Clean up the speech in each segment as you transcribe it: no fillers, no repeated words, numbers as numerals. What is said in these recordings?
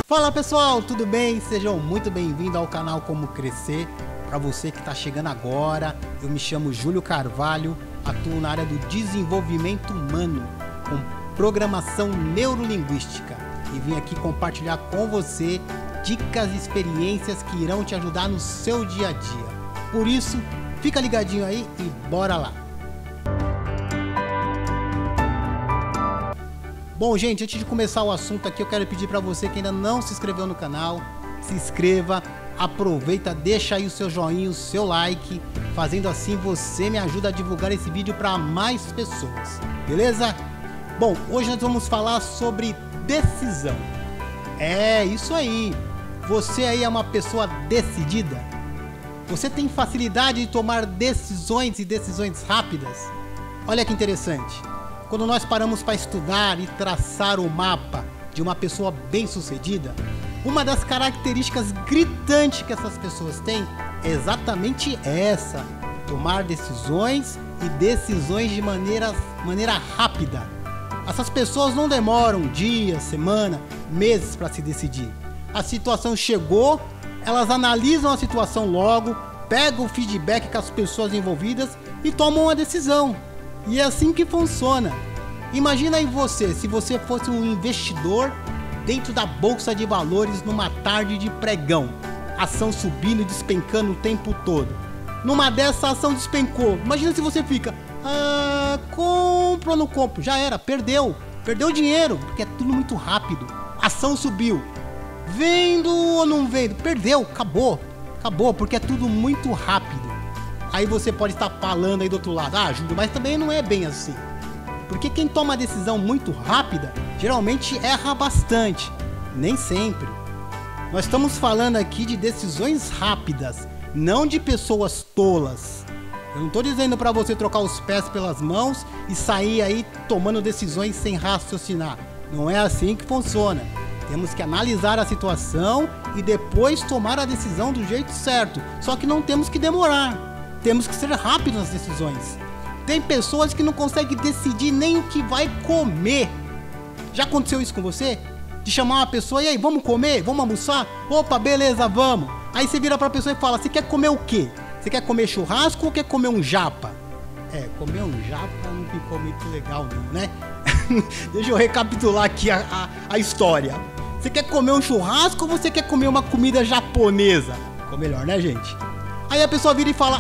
Fala pessoal, tudo bem? Sejam muito bem-vindos ao canal Como Crescer. Para você que está chegando agora, eu me chamo Júlio Carvalho, atuo na área do desenvolvimento humano com programação neurolinguística e vim aqui compartilhar com você dicas e experiências que irão te ajudar no seu dia a dia. Por isso, fica ligadinho aí e bora lá! Bom, gente, antes de começar o assunto aqui, eu quero pedir para você que ainda não se inscreveu no canal, se inscreva, aproveita, deixa aí o seu joinha, o seu like, fazendo assim você me ajuda a divulgar esse vídeo para mais pessoas, beleza? Bom, hoje nós vamos falar sobre decisão. É isso aí, você aí é uma pessoa decidida? Você tem facilidade de tomar decisões e decisões rápidas? Olha que interessante. Quando nós paramos para estudar e traçar o mapa de uma pessoa bem-sucedida, uma das características gritantes que essas pessoas têm é exatamente essa: tomar decisões e decisões de maneira rápida. Essas pessoas não demoram dias, semana, meses para se decidir. A situação chegou, elas analisam a situação logo, pegam o feedback com as pessoas envolvidas e tomam uma decisão. E é assim que funciona. Imagina aí você, se você fosse um investidor dentro da bolsa de valores numa tarde de pregão, ação subindo e despencando o tempo todo. Numa dessa, a ação despencou. Imagina se você fica, compro ou não compro? Já era, perdeu dinheiro, porque é tudo muito rápido. Ação subiu, vendo ou não vendo? Perdeu, acabou, porque é tudo muito rápido. Aí você pode estar falando aí do outro lado, Júlio, mas também não é bem assim. Porque quem toma a decisão muito rápida, geralmente erra bastante. Nem sempre. Nós estamos falando aqui de decisões rápidas, não de pessoas tolas. Eu não estou dizendo para você trocar os pés pelas mãos e sair aí tomando decisões sem raciocinar. Não é assim que funciona. Temos que analisar a situação e depois tomar a decisão do jeito certo. Só que não temos que demorar. Temos que ser rápidos nas decisões. Tem pessoas que não conseguem decidir nem o que vai comer. Já aconteceu isso com você? De chamar uma pessoa, e aí, vamos comer? Vamos almoçar? Opa, beleza, vamos. Aí você vira pra pessoa e fala, você quer comer o quê? Você quer comer churrasco ou quer comer um japa? Comer um japa não ficou muito legal não, né? Deixa eu recapitular aqui a história. Você quer comer um churrasco ou você quer comer uma comida japonesa? Ficou melhor, né, gente? Aí a pessoa vira e fala,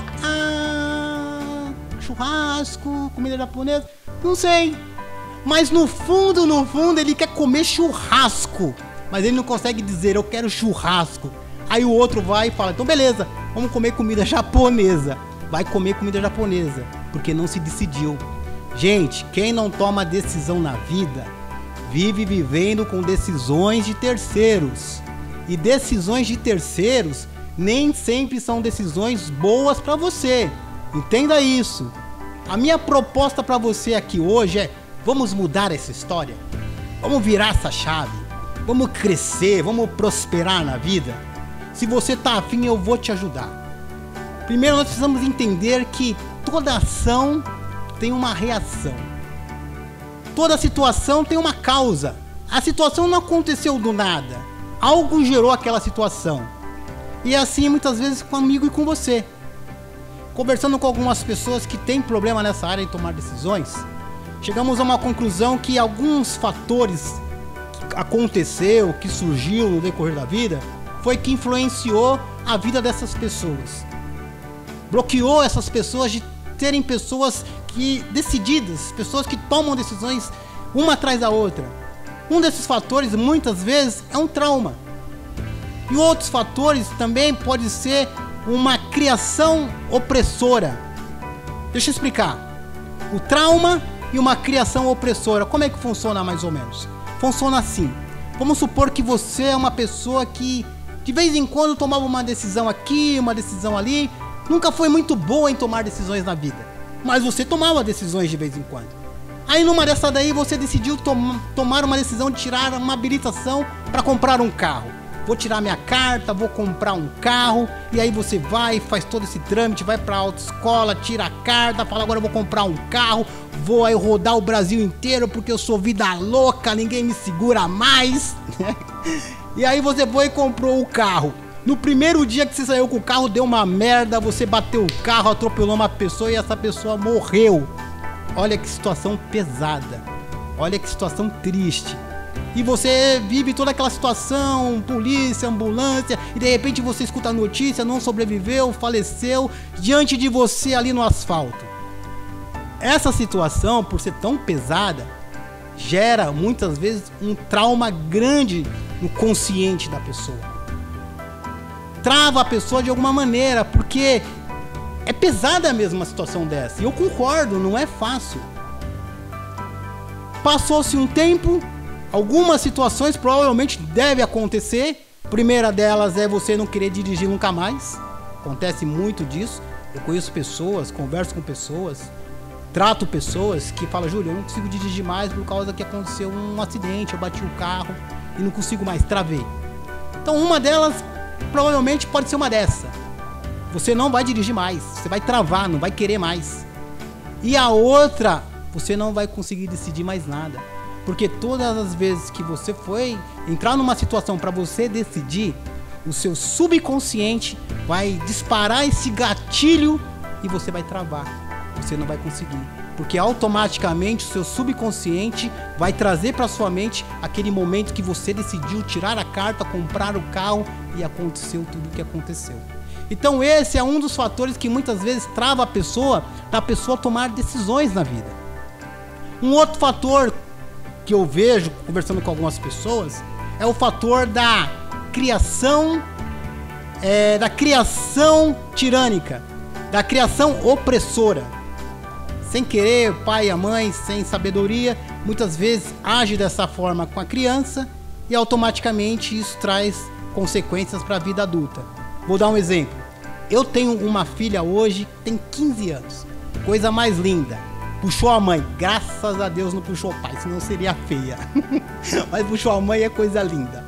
churrasco, comida japonesa, não sei. Mas no fundo ele quer comer churrasco. Mas ele não consegue dizer, eu quero churrasco. Aí o outro vai e fala, então beleza, vamos comer comida japonesa. Vai comer comida japonesa, porque não se decidiu. Gente, quem não toma decisão na vida, vive vivendo com decisões de terceiros. E decisões de terceiros nem sempre são decisões boas para você. Entenda isso. A minha proposta para você aqui hoje é: vamos mudar essa história? Vamos virar essa chave? Vamos crescer? Vamos prosperar na vida? Se você tá afim, eu vou te ajudar. Primeiro, nós precisamos entender que toda ação tem uma reação. Toda situação tem uma causa. A situação não aconteceu do nada. Algo gerou aquela situação. E é assim muitas vezes comigo e com você. Conversando com algumas pessoas que têm problema nessa área de tomar decisões, chegamos a uma conclusão que alguns fatores que aconteceu, que surgiu no decorrer da vida, foi que influenciou a vida dessas pessoas. Bloqueou essas pessoas de terem pessoas decididas, pessoas que tomam decisões uma atrás da outra. Um desses fatores, muitas vezes, é um trauma. E outros fatores também pode ser uma criação opressora. Deixa eu explicar. O trauma e uma criação opressora, como é que funciona mais ou menos? Funciona assim. Vamos supor que você é uma pessoa que de vez em quando tomava uma decisão aqui, uma decisão ali. Nunca foi muito boa em tomar decisões na vida, mas você tomava decisões de vez em quando. Aí numa dessa daí você decidiu tomar uma decisão de tirar uma habilitação para comprar um carro. Vou tirar minha carta, vou comprar um carro. E aí você vai, faz todo esse trâmite, vai pra autoescola, tira a carta, fala, agora eu vou comprar um carro, vou aí rodar o Brasil inteiro porque eu sou vida louca, ninguém me segura mais. E aí você foi e comprou o carro. No primeiro dia que você saiu com o carro, deu uma merda, você bateu o carro, atropelou uma pessoa e essa pessoa morreu. Olha que situação pesada. Olha que situação triste. E você vive toda aquela situação, polícia, ambulância, e de repente você escuta a notícia, não sobreviveu, faleceu, diante de você ali no asfalto. Essa situação, por ser tão pesada, gera muitas vezes um trauma grande no consciente da pessoa. Trava a pessoa de alguma maneira, porque é pesada mesmo uma situação dessa. E eu concordo, não é fácil. Passou-se um tempo, algumas situações provavelmente devem acontecer. A primeira delas é você não querer dirigir nunca mais. Acontece muito disso. Eu conheço pessoas, converso com pessoas, trato pessoas que falam: Júlio, eu não consigo dirigir mais por causa que aconteceu um acidente, eu bati o carro e não consigo mais, travei. Então uma delas provavelmente pode ser uma dessa. Você não vai dirigir mais, você vai travar, não vai querer mais. E a outra, você não vai conseguir decidir mais nada. Porque todas as vezes que você foi entrar numa situação para você decidir, o seu subconsciente vai disparar esse gatilho e você vai travar. Você não vai conseguir. Porque automaticamente o seu subconsciente vai trazer para sua mente aquele momento que você decidiu tirar a carta, comprar o carro e aconteceu tudo o que aconteceu. Então esse é um dos fatores que muitas vezes trava a pessoa, da pessoa tomar decisões na vida. Um outro fator que eu vejo conversando com algumas pessoas é o fator da criação tirânica, da criação opressora. Sem querer, o pai e a mãe, sem sabedoria, muitas vezes age dessa forma com a criança e automaticamente isso traz consequências para a vida adulta. Vou dar um exemplo. Eu tenho uma filha hoje, tem 15 anos, coisa mais linda. Puxou a mãe, graças a Deus não puxou o pai, senão seria feia. Mas puxou a mãe, é coisa linda.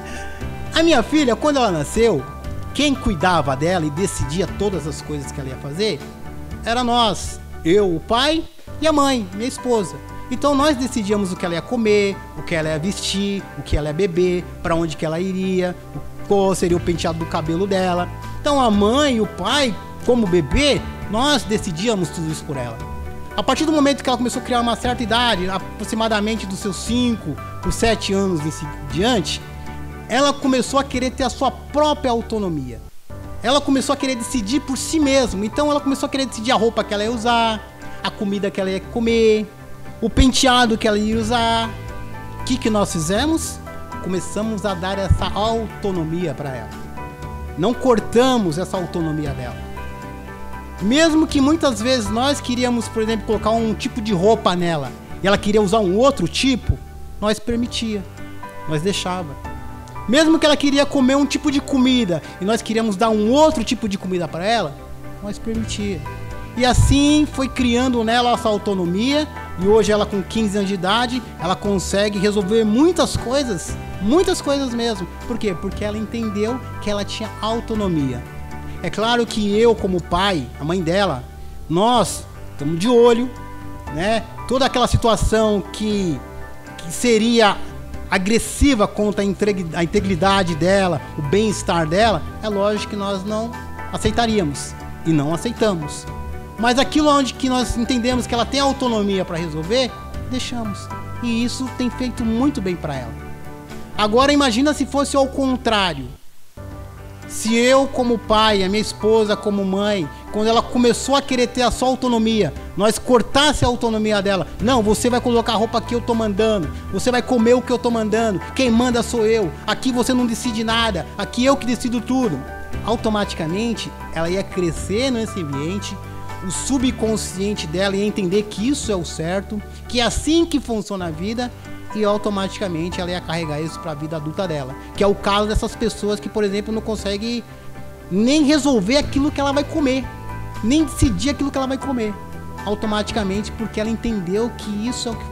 A minha filha, quando ela nasceu, quem cuidava dela e decidia todas as coisas que ela ia fazer, era nós. Eu, o pai e a mãe, minha esposa. Então nós decidíamos o que ela ia comer, o que ela ia vestir, o que ela ia beber, para onde que ela iria, qual seria o penteado do cabelo dela. Então a mãe e o pai, como bebê, nós decidíamos tudo isso por ela. A partir do momento que ela começou a criar uma certa idade, aproximadamente dos seus 5 ou 7 anos em diante, ela começou a querer ter a sua própria autonomia. Ela começou a querer decidir por si mesma. Então ela começou a querer decidir a roupa que ela ia usar, a comida que ela ia comer, o penteado que ela ia usar. O que nós fizemos? Começamos a dar essa autonomia para ela. Não cortamos essa autonomia dela. Mesmo que muitas vezes nós queríamos, por exemplo, colocar um tipo de roupa nela e ela queria usar um outro tipo, nós permitia, nós deixava. Mesmo que ela queria comer um tipo de comida e nós queríamos dar um outro tipo de comida para ela, nós permitia. E assim foi criando nela essa autonomia e hoje ela com 15 anos de idade, ela consegue resolver muitas coisas mesmo. Por quê? Porque ela entendeu que ela tinha autonomia. É claro que eu como pai, a mãe dela, nós estamos de olho, né? Toda aquela situação que seria agressiva contra a integridade dela, o bem-estar dela, é lógico que nós não aceitaríamos e não aceitamos. Mas aquilo onde que nós entendemos que ela tem autonomia para resolver, deixamos. E isso tem feito muito bem para ela. Agora imagina se fosse ao contrário. Se eu como pai, a minha esposa como mãe, quando ela começou a querer ter a sua autonomia, nós cortasse a autonomia dela. Não, você vai colocar a roupa que eu tô mandando, você vai comer o que eu tô mandando, quem manda sou eu, aqui você não decide nada, aqui eu que decido tudo. Automaticamente ela ia crescer nesse ambiente, o subconsciente dela ia entender que isso é o certo, que é assim que funciona a vida, e automaticamente ela ia carregar isso para a vida adulta dela, que é o caso dessas pessoas que, por exemplo, não conseguem nem resolver aquilo que ela vai comer, nem decidir aquilo que ela vai comer, automaticamente, porque ela entendeu que isso é o que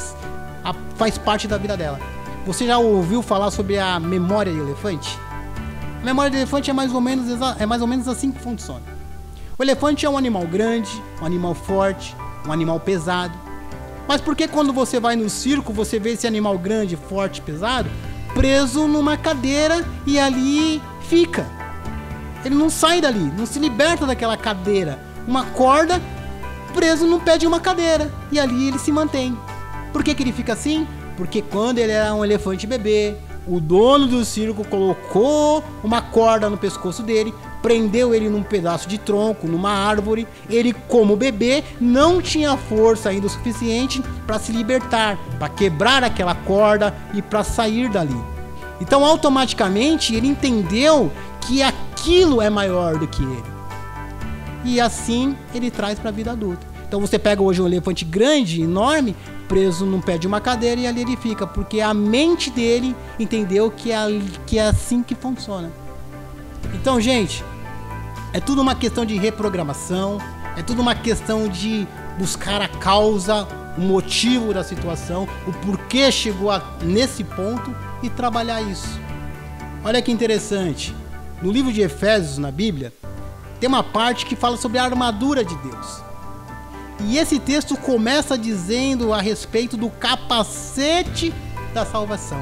faz parte da vida dela. Você já ouviu falar sobre a memória de elefante? A memória de elefante é mais ou menos assim que funciona. O elefante é um animal grande, um animal forte, um animal pesado. Mas por que quando você vai no circo, você vê esse animal grande, forte, pesado? preso numa cadeira e ali fica. Ele não sai dali, não se liberta daquela cadeira. Uma corda preso no pé de uma cadeira e ali ele se mantém. Por que ele fica assim? Porque quando ele era um elefante bebê, o dono do circo colocou uma corda no pescoço dele, prendeu ele num pedaço de tronco, numa árvore. Ele, como bebê, não tinha força ainda o suficiente para se libertar, para quebrar aquela corda e para sair dali. Então, automaticamente, ele entendeu que aquilo é maior do que ele. E assim, ele traz para a vida adulta. Então, você pega hoje um elefante grande, enorme, preso num pé de uma cadeira e ali ele fica, porque a mente dele entendeu que é assim que funciona. Então, gente, é tudo uma questão de reprogramação, é tudo uma questão de buscar a causa, o motivo da situação, o porquê chegou nesse ponto e trabalhar isso. Olha que interessante, no livro de Efésios, na Bíblia, tem uma parte que fala sobre a armadura de Deus. E esse texto começa dizendo a respeito do capacete da salvação.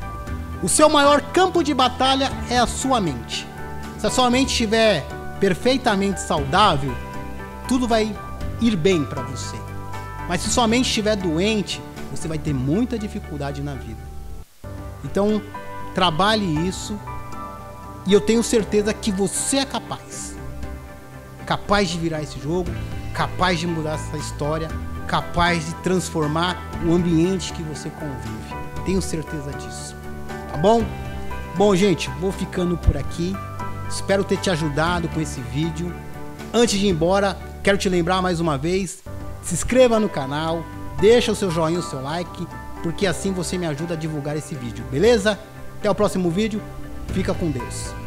O seu maior campo de batalha é a sua mente. Se a sua mente estiver perfeitamente saudável, tudo vai ir bem para você. Mas se sua mente estiver doente, você vai ter muita dificuldade na vida. Então, trabalhe isso e eu tenho certeza que você é capaz. Capaz de virar esse jogo, capaz de mudar essa história, capaz de transformar o ambiente que você convive. Tenho certeza disso. Tá bom? Bom, gente, vou ficando por aqui. Espero ter te ajudado com esse vídeo. Antes de ir embora, quero te lembrar mais uma vez, se inscreva no canal, deixa o seu joinha, o seu like, porque assim você me ajuda a divulgar esse vídeo, beleza? Até o próximo vídeo. Fica com Deus.